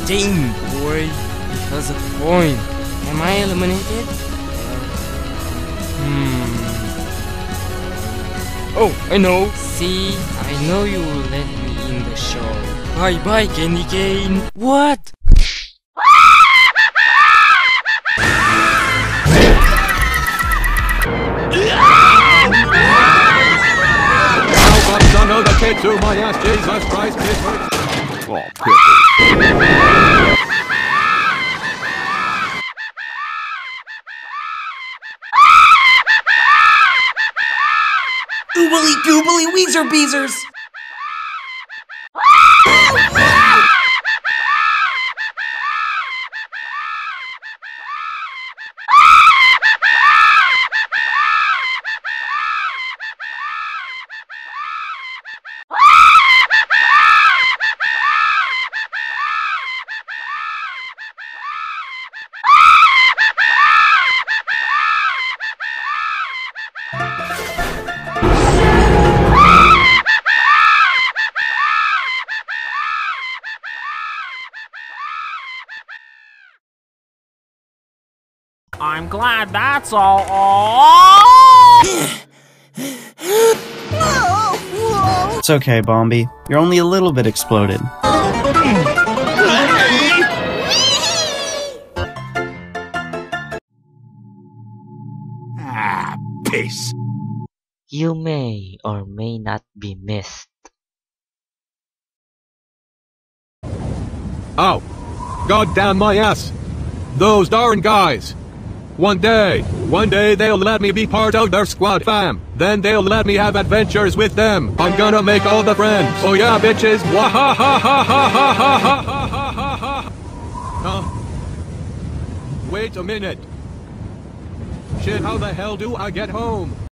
Dang, boy. That's a point. Am I eliminated? Oh, I know. See, I know you will let me in the show. Bye bye, Candy Cane. What? Another kick to my ass, Jesus Christ, kick me. Oh, Oobly goobly Weezer Beezers! I'm glad that's all. It's okay, Bombi. You're only a little bit exploded. peace. You may or may not be missed. Oh, God damn my ass. Those darn guys. One day they'll let me be part of their squad fam. Then they'll let me have adventures with them. I'm gonna make all the friends. Oh yeah, bitches. Wahahahahahahahahaha. Wait a minute. Shit, how the hell do I get home?